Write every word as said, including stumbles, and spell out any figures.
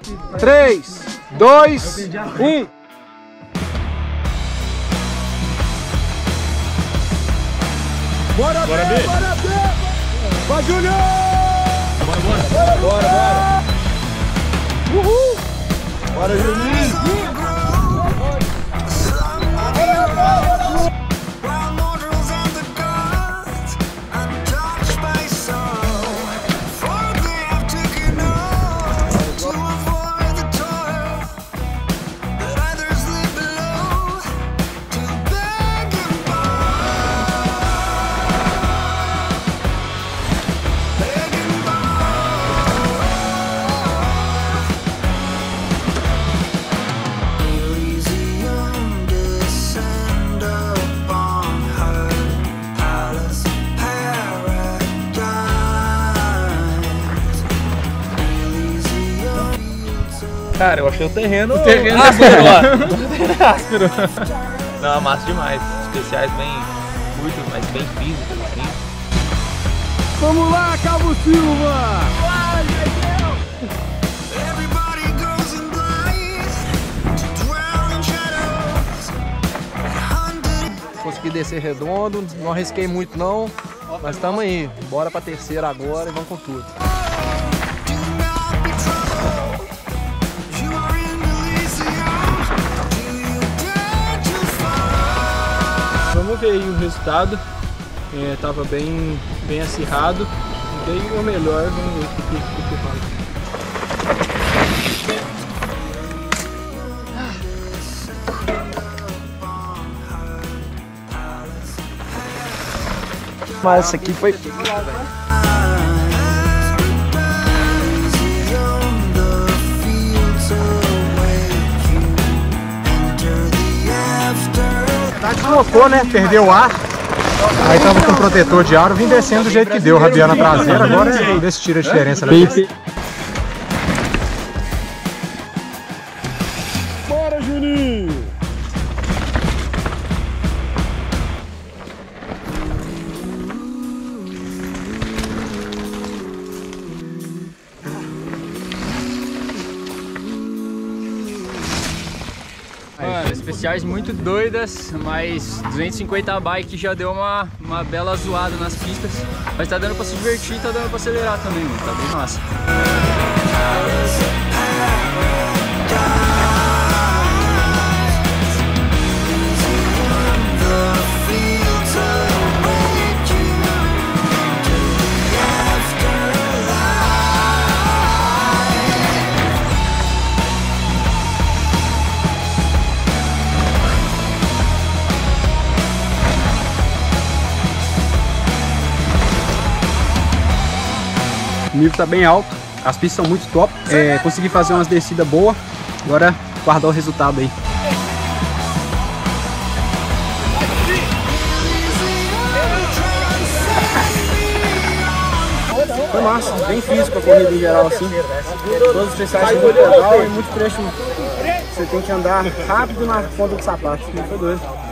três, dois, um. Bora, bora, B! Bora, B! Vai, Júnior! Bora, bora! Bora, bora! Uhul! Bora, Juninho! Cara, eu achei o terreno... O terreno áspero, áspero. Não, massa demais. Especiais bem curtos, mas bem físicos, assim. Vamos lá, Cabo Silva! Consegui descer redondo, não arrisquei muito não, mas estamos aí. Bora pra terceira agora e vamos com tudo. Vamos ver aí o resultado. É, tava bem, bem acirrado. Dei o melhor, vamos ver o que, que, que fala. Mas essa aqui foi... Tá, deslocou, né? Perdeu o ar. Aí tava com protetor de aro, vim descendo do jeito que deu, rabiando a traseira, agora é ver se tira a diferença. Né? Bora, Juninho! Mano, especiais muito doidas, mas duzentos e cinquenta bike já deu uma, uma bela zoada nas pistas. Mas tá dando pra se divertir e tá dando pra acelerar também, mano. Tá bem massa. O nível tá bem alto, as pistas são muito top, é, consegui fazer umas descidas boas, agora guardar o resultado aí. Foi massa, bem físico a corrida em geral assim. Todos os especiais são muito legal e muito trecho. Você tem que andar rápido na ponta do sapato, foi doido.